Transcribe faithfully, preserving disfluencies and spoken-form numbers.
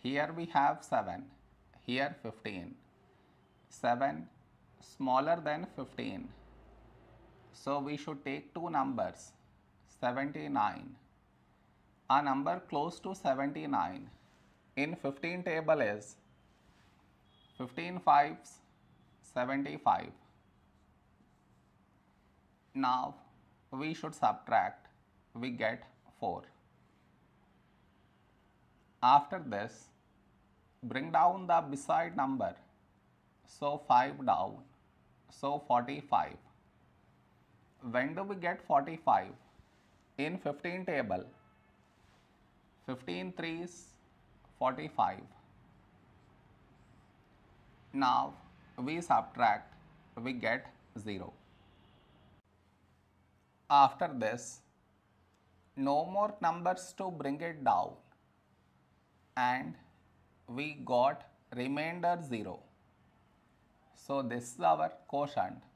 Here we have seven, here fifteen. seven smaller than fifteen. So we should take two numbers, seventy-nine. A number close to seventy-nine in fifteen table is fifteen fives, seventy-five. Now we should subtract, we get four. After this, bring down the beside number, so five down, so forty-five. When do we get forty-five? In fifteen table, fifteen threes, forty-five. Now we subtract, we get zero. After this, no more numbers to bring it down, and we got remainder zero. So this is our quotient.